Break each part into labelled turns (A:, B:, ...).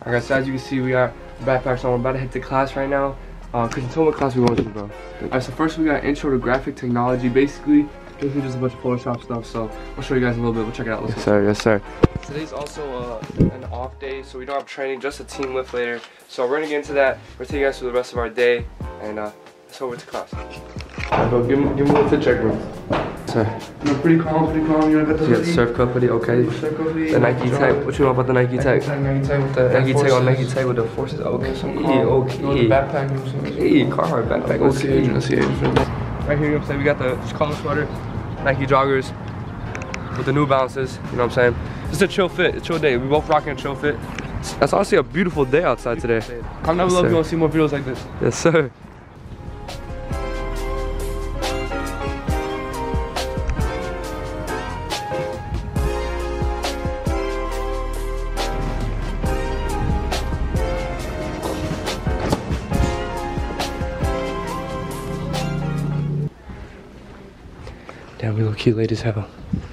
A: Alright, so as you can see, we got backpacks on. We're about to head to class right now. Cause tell me what class we going to, bro. Alright, so first we got intro to graphic technology. Basically, just a bunch of Photoshop stuff. So I'll show you guys a little bit. We'll check it out. Yes, sir. Yes, sir. Today's also an off day, so we don't have training, just a team lift later. So we're gonna get into that. We're gonna take you guys through the rest of our day, and let's over to class. Alright, bro, give me a little fit check, bro. Sir. No, pretty calm, pretty calm. You wanna get the hoodie? Surf cup hoodie, okay. Surf cup hoodie. The Nike tag. What you know about the Nike tag? Nike tag with the Nike tag on Nike tag with the forces. Okay, okay. The backpack. Hey, Carhartt backpack. Let's see Adrian. Let's see Adrian. Right here, you know what I'm saying? We got the collar sweater, Nike joggers with the New Balances. You know what I'm saying? It's a chill fit, a chill day. We both rocking a chill fit. That's honestly a beautiful day outside today. Comment down below if you want to see more videos like this. Yes, sir. Damn, we look cute late as hell.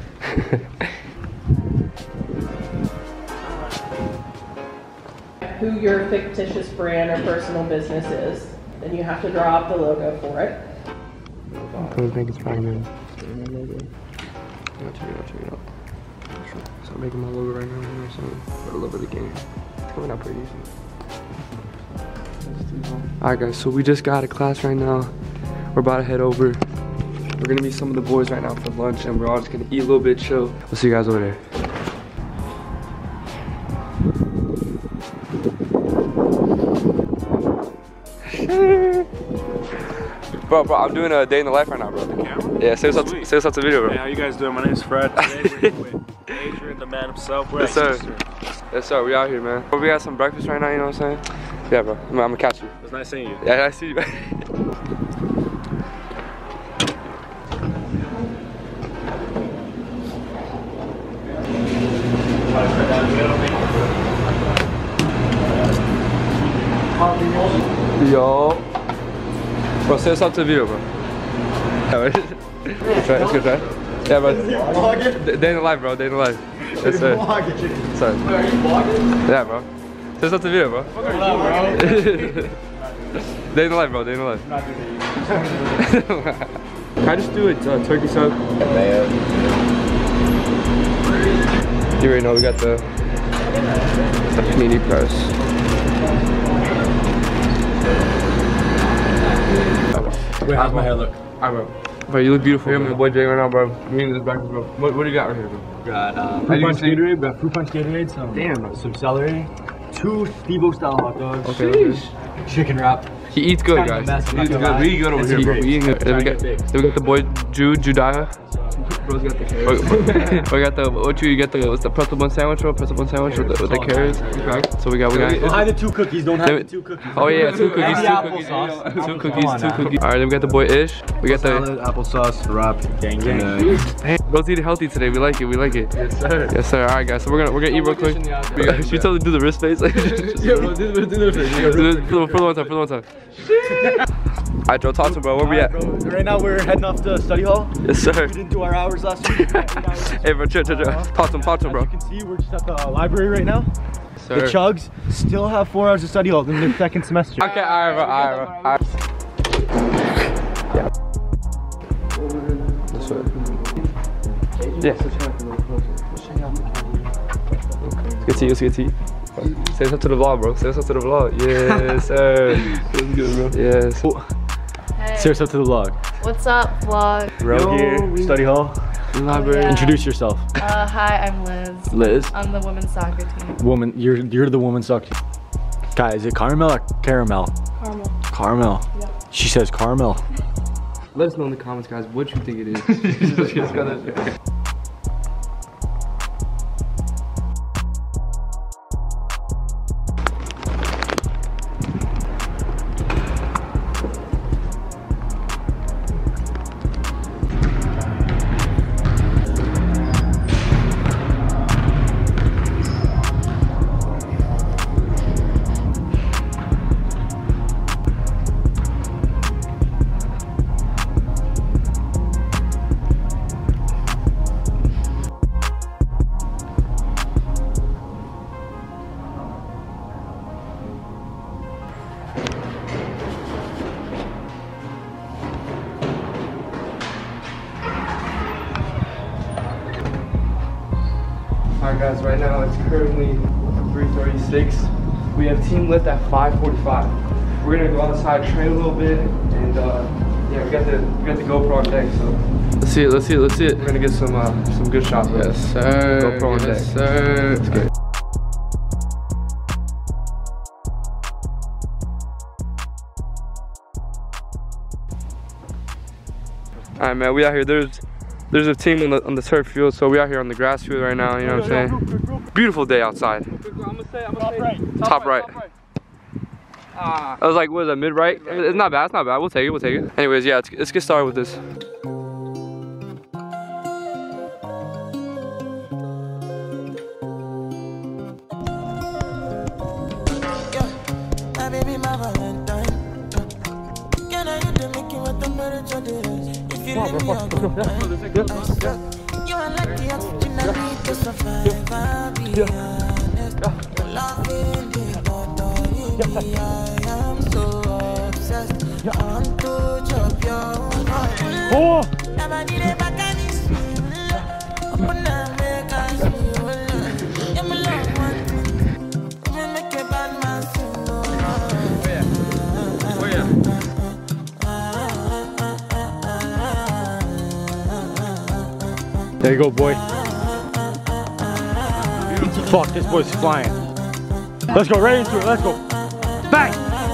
B: Who your fictitious brand or personal business is. Then you have to draw up the logo for it.
A: I don't think it's fine, man. I'll check it out. So I'm making my logo right now, you know what I'm saying? For a little bit of the game. It's coming out pretty easy. Alright guys, so we just got out of class right now. We're about to head over. We're gonna meet some of the boys right now for lunch, and we're all just gonna eat a little bit, chill. We'll see you guys over there. Bro, I'm doing a day in the life right now, bro.
C: The camera?
A: Yeah, say what's up to video, bro.
C: Hey, how you guys doing? My name's Fred. Today we're with Adrian, the man himself. We're
A: yes, sir. Yes, sir. We out here, man. Bro, we got some breakfast right now, you know what I'm saying? Yeah, bro. I'm gonna catch you.
C: It's nice seeing you.
A: Yeah, I see you, man. Yo. Bro, say what's up to the video, bro. Yeah, let's go try. Yeah, bro. Day in the life, bro. Day in the life. Yes, sir. Sorry. Are you vlogging? Yeah, bro. Say what's up to the video, bro. Day in the life, bro. Day in the life. I'm not doing that. Can I just do a turkey sub? You already know we got the panini press.
C: Wait, how's my hair look?
A: Alright, bro. Bro, you look beautiful. You're my boy Jay right now, bro. Me and this back, bro. What do you got right here, bro?
C: Got fruit punch Gatorade, got fruit punch Gatorade, some celery, 2 Steve-O style hot dogs,
A: okay.
C: chicken wrap.
A: He eats good, guys. He eats good. We eat good over here, bro. We eat good. Then we got the boy Judiah. Bro's got the carrots. We got the what's the pretzel bun sandwich, bro? Pretzel bun sandwich with the carrots. Okay. So we got.
C: Behind the 2 cookies. Don't have the 2 cookies.
A: Oh yeah, 2 cookies. 2 cookies. 2 cookies. All right, then we got the boy Ish. We got the
C: applesauce, wrap, gang.
A: Bro's eating healthy today. We like it. We like it. Yes, sir. Yes, sir. All right, guys. So we're gonna eat real quick. Should we totally do the wrist face? Yeah, bro. Do the face. For the one time. Alright, Joe, talk to him, bro. Where we at?
C: Right now we're heading off to study hall.
A: Yes, sir.
C: We didn't do our hours last week.
A: Hey, bro, chill. Talk to him, bro.
C: As you can see, we're just at the library right now.
A: Sir.
C: The Chugs still have 4 hours of study hall in their 2nd semester.
A: Okay, alright, bro. Yeah. This way. Yeah. Let's get to you. Say what's up to the vlog, bro. Say what's up to the vlog. Yes, sir. That's good, bro. Yes.
D: Hey.
C: Say what's up to the vlog.
D: What's up, vlog?
C: We're here, study hall.
A: Library.
D: Yeah.
C: Introduce yourself.
D: Hi, I'm Liz.
C: Liz.
D: I'm the women's soccer team.
C: Woman, you're the women's soccer team. Guys, is it caramel or caramel?
D: Caramel.
C: Caramel.
D: Yep.
C: She says caramel.
A: Let us know in the comments, guys, what you think it is. guys, right now it's currently 3:36. We have team lift at 5:45. We're gonna go outside, train a little bit, and yeah, we got the GoPro on deck. So let's see it. We're gonna get some good shots. Bro.
E: Yes, sir.
A: GoPro on deck.
E: Yes, sir.
A: Let's get it. All right, man, we out here. There's a team on the turf field, so we out here on the grass field right now. You know what I'm saying? Beautiful day outside.
C: I'm gonna say
A: Top right. I was like, what is that, mid right? It's not bad. It's not bad. We'll take it. Anyways, yeah, let's get started with this.
C: Come on, bro. Let's go.
F: You are like the oxygen I need to survive. I'll be honest. Loving the thought of me, I am so obsessed. I want to chop your heart. Never need a back and it's open up, make us feel. Yeah, my love one. We make a bad man sing.
C: Oh yeah. There you go, boy. Fuck, this boy's flying. Let's go, right into it, let's go. Bang!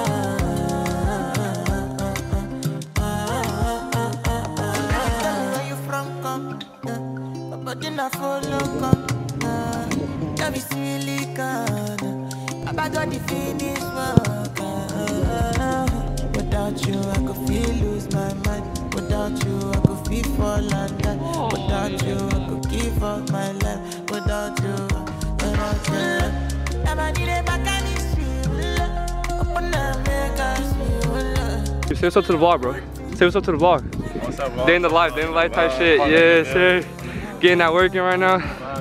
F: Without you, I could feel lose my mind. Without you, I could feel fall and die. Without you, I could give up my life. Without you. Never need a back and it's real. Open up, make us feel.
A: Say what's up to the vlog, bro. Say what's up to the vlog.
C: What's up, bro?
A: Day in the life type shit. Yes, sir. Getting that working right now.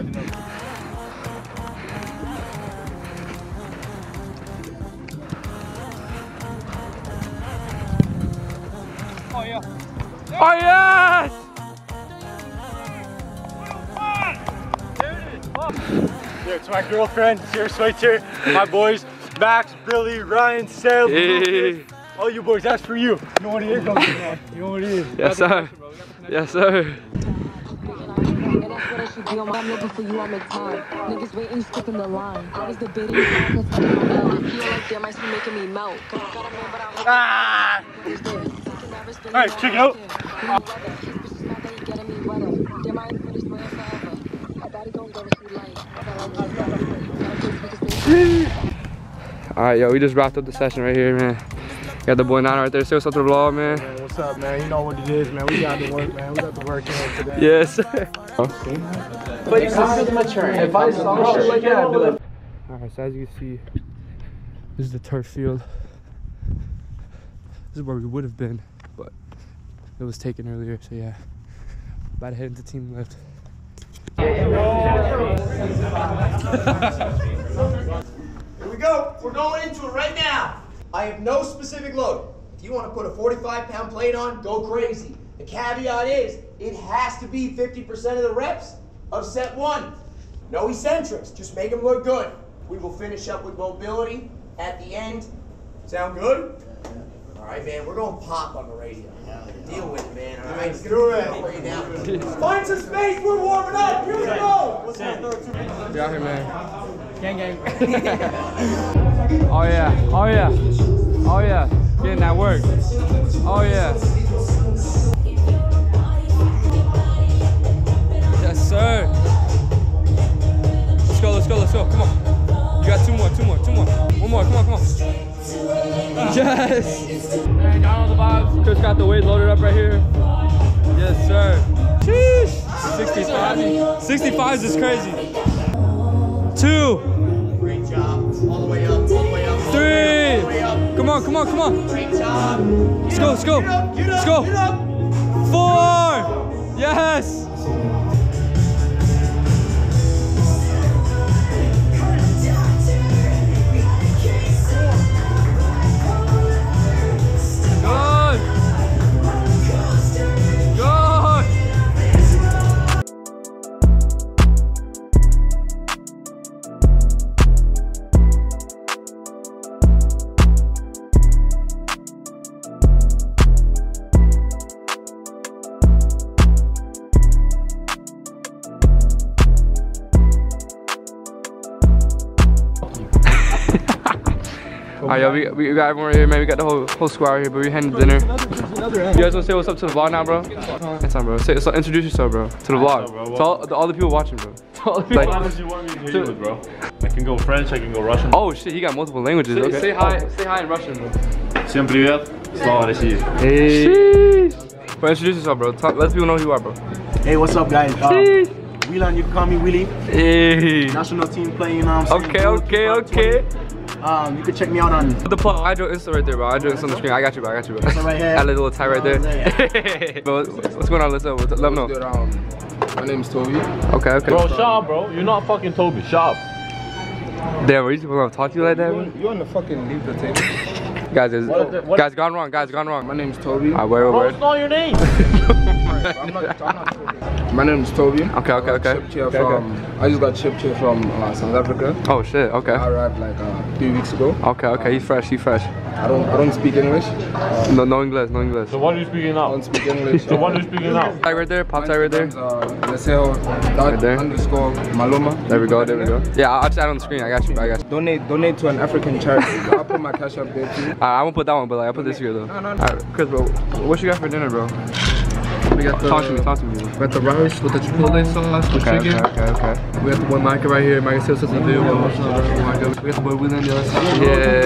A: Oh yes!
C: Yeah, it's my girlfriend, Sarah Switzer, my boys, Max, Billy, Ryan, Sal,
A: Hey.
C: all you boys, that's for you. You know what it is, don't you, man? You know what it is.
A: Yes, sir. Yes, sir.
G: I'm looking for you, I'm in time. Niggas waiting, skipping the line. I was debating if I could take my belt. I feel like they might be making me melt.
C: Ah! Alright, check it out.
A: Alright, yo, we just wrapped up the session right here, man. Got the boy Nana right there. Say what's up to the vlog, man.
C: Man, what's up, man? You know what it is, man. We got to work, man. We got to work in today.
A: Yes.
B: But this is mature. If I saw shit like that, I'd be like.
A: Alright, so as you can see, this is the turf field. This is where we would have been, but it was taken earlier, so yeah. About to head into team lift.
H: Here we go. We're going into it right now. I have no specific load. If you want to put a 45-pound plate on, go crazy. The caveat is it has to be 50% of the reps of set one. No eccentrics. Just make them look good. We will finish up with mobility at the end. Sound good? All right, man. We're going pop on the radio. Deal with it, man. All right, let's do it. Find some space. We're warming up. Here we go. What's up?
A: Get out here, man.
C: Gang, gang.
A: Oh yeah. Oh yeah. Oh yeah. Getting that work. Oh yeah. Yes, sir. Let's go, let's go, let's go. Come on. You got two more. One more. Come on. Yes. Man, got all the vibes. Chris got the weight loaded up right here. Yes, sir. Sheesh. 65 is crazy. 2.
H: Great job. All the way up.
A: 3. Come on.
H: Great job.
A: Let's go. Let's go. 4. Yes. Alright, yo, we got everyone right here, man. We got the whole squad right here, but we're heading to dinner. You guys wanna say what's up to the vlog now, bro? It's on, bro. Introduce yourself, bro, to the vlog. To all the people watching, bro.
E: What language you want me to hit you with, bro? I can go French, I can go Russian.
A: Oh shit, he got multiple languages. Okay. Say hi in Russian, bro.
E: Всем привет, слава России.
A: Hey. Bro, introduce yourself, bro. Let people know who you are, bro.
I: Hey, what's up, guys? Wheelan, you can call me Willie.
A: Hey.
I: National team playing, you know what I'm saying?
A: Okay.
I: You can check me out on
A: The plug, I drew Insta right there, bro. I drew Insta on the screen. I got you, bro.
I: Insta right here.
A: Add a little tie right there. Bro, what's going on? Let them know.
J: My name is Toby.
A: Okay.
E: Bro, shut up, bro. You're not fucking Toby. Shut up.
A: Damn, these people gonna talk to you like that, bro?
J: You want to fucking leave the table?
A: Guys, gone wrong.
J: My name is Toby.
E: Bro, it's not your name.
J: I'm not My name is Toby.
A: Okay.
J: I just got chipped here from South Africa.
A: Oh shit, okay.
J: I arrived like 3 weeks ago.
A: Okay, he's fresh.
J: I don't speak English.
A: No English.
E: So what are you speaking now?
J: I don't speak English.
E: So what are you speaking now?
A: Tag right there, pop tag right there.
J: Leseo
A: Right there.
J: _ Maloma.
A: There we go. Yeah, I'll just add on the screen. I got you.
J: Donate to an African charity. I'll put my cash up there too.
A: I won't put that one, but like, I'll put this here though.
J: No.
A: Alright, Chris, bro, what you got for dinner, bro? We got talk to me. We got the rice with the chipotle sauce, with chicken. Okay. We got the boy Micah right here. Micah still says the video. We got the boy William on the other side.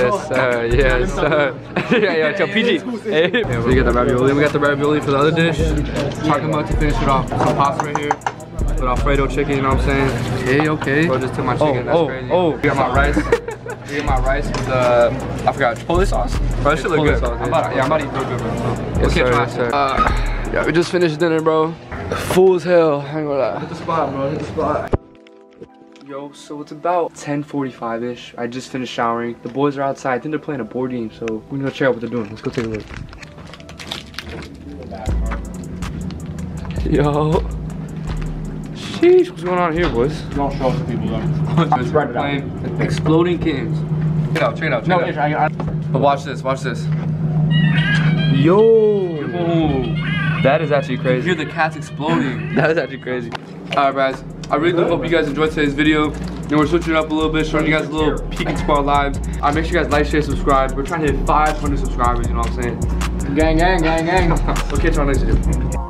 A: Yes, sir. Yeah, PG. Hey. Yeah, so you got the ravioli. We got the ravioli for the other dish. Talking about to finish it off. Some pasta right here. With Alfredo chicken, you know what I'm saying? Okay. Bro, just took my chicken. That's crazy. We got my rice. We got my rice with the, I forgot, chipotle sauce? Bro, that shit look good. I'm about to eat real good, bro. Yes, sir. Yeah, we just finished dinner, bro. Full as hell. I ain't gonna lie. Hit the spot, bro. Hit the spot. Yo, so it's about 10:45-ish. I just finished showering. The boys are outside. I think they're playing a board game, so we're gonna check out what they're doing. Let's go take a look. Yo. Sheesh, what's going on here, boys?
E: Don't show it to people, though.
A: It's playing Exploding Kittens. Check it out. But watch this. Yo. That is actually crazy. You hear the cats exploding. That is actually crazy. Alright, guys. I really do hope you guys enjoyed today's video. And we're switching it up a little bit, showing you guys a little peek into our lives. Make sure you guys like, share, subscribe. We're trying to hit 500 subscribers, you know what I'm saying? Gang. We'll catch you on the next video.